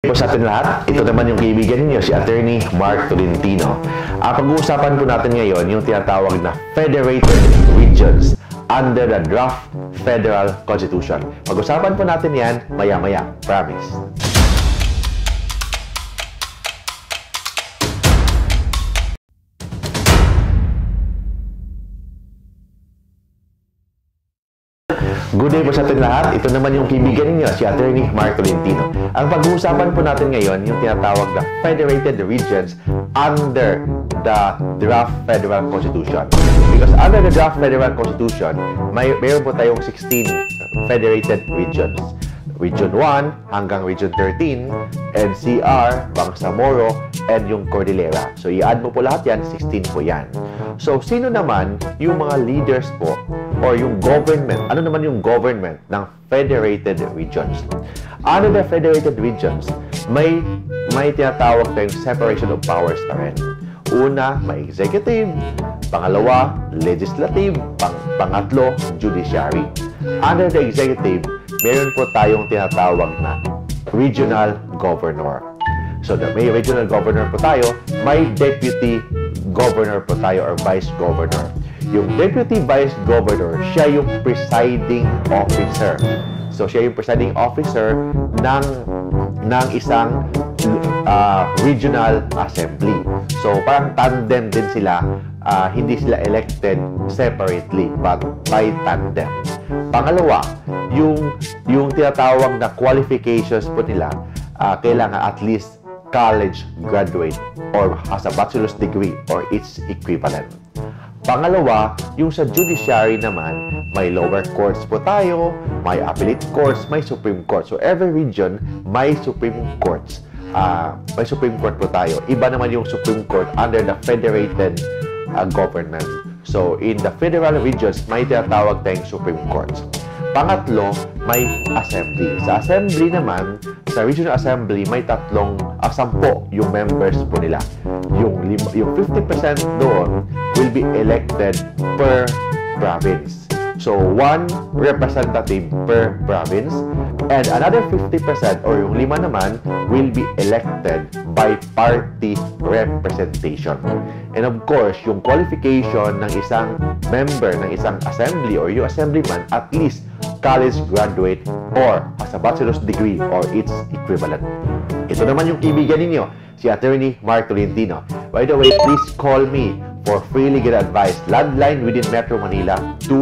Po sa atin lahat, ito naman yung kaibigan niyo, si Attorney Mark Tolentino. Pag-uusapan po natin ngayon yung tinatawag na Federated Regions under the Draft Federal Constitution. Pag-usapan po natin yan maya-maya. Promise. Good day po sa atin lahat. Ito naman yung kaibigan niyo, si Attorney Mark Tolentino. Ang pag-uusapan po natin ngayon, yung tinatawag na Federated Regions under the Draft Federal Constitution. Because under the Draft Federal Constitution, mayroon po tayong 16 Federated Regions. Region 1 hanggang Region 13, NCR, Bangsamoro, and yung Cordillera. So, i-add mo po lahat yan, 16 po yan. So, sino naman yung mga leaders po or yung government, ano naman yung government ng Federated Regions? Under the Federated Regions, may tinatawag tayong separation of powers pa rin. Una, may executive. Pangalawa, legislative. Pangatlo, judiciary. Under the executive, meron po tayong tinatawag na regional governor. So, may regional governor po tayo, may deputy governor po tayo or vice governor. Yung deputy vice governor, siya yung presiding officer. So, siya yung presiding officer ng isang regional assembly. So, parang tandem din sila. Hindi sila elected separately but by tandem. Pangalawa, yung tinatawag na qualifications po nila, kailangan at least college graduate or has a bachelor's degree or its equivalent. Pangalawa, yung sa judiciary naman, may lower courts po tayo, may appellate courts, may Supreme Court. So, every region, may Supreme Courts. May Supreme Court po tayo. Iba naman yung Supreme Court under the Federated government. So, in the federal regions, may tinatawag tayong Supreme Courts. Pangatlo, may assembly. Sa assembly naman, sa regional assembly, may 10 yung members po nila. Yung 50% doon will be elected per province. So, 1 representative per province and another 50% or yung 5 naman will be elected by party representation. And of course, yung qualification ng isang member ng isang assembly or yung assemblyman at least college graduate or has a bachelor's degree or its equivalent. Ito naman yung kaibigan ninyo, si Attorney Mark Tolentino. By the way, please call me for free legal advice. Landline within Metro Manila,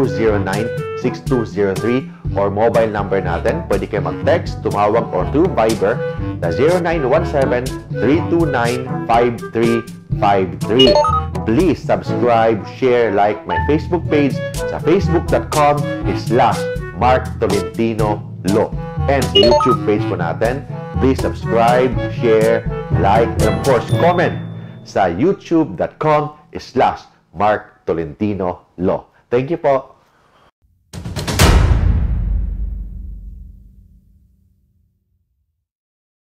209-6203 or mobile number natin. Pwede kayo mag-text, tumawag or through Viber na 0917-329-5353. Please subscribe, share, like my Facebook page sa facebook.com/Mark Tolentino Law. And sa YouTube page po natin, please subscribe, share, like, and of course, comment sa youtube.com/Mark Tolentino Law. Thank you po.